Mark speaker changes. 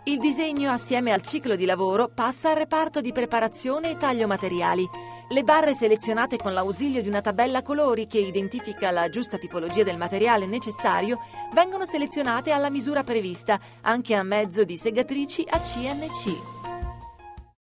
Speaker 1: Il disegno, assieme al ciclo di lavoro, passa al reparto di preparazione e taglio materiali. Le barre selezionate con l'ausilio di una tabella a colori che identifica la giusta tipologia del materiale necessario vengono selezionate alla misura prevista, anche a mezzo di segatrici a CNC.